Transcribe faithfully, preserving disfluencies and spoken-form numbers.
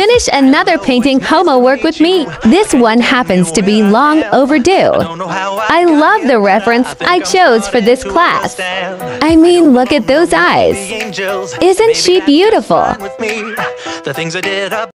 Finish another painting homework with me. This one happens to be long overdue. I love the reference I chose for this class. I mean, look at those eyes. Isn't she beautiful?